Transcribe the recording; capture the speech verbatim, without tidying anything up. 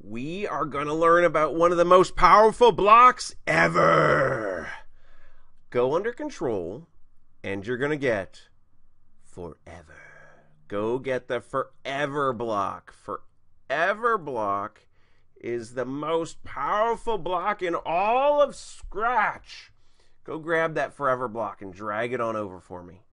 we are going to learn about one of the most powerful blocks ever. Go under control, and you're going to get forever. Go get the forever block. Forever block is the most powerful block in all of Scratch. Go grab that forever block and drag it on over for me.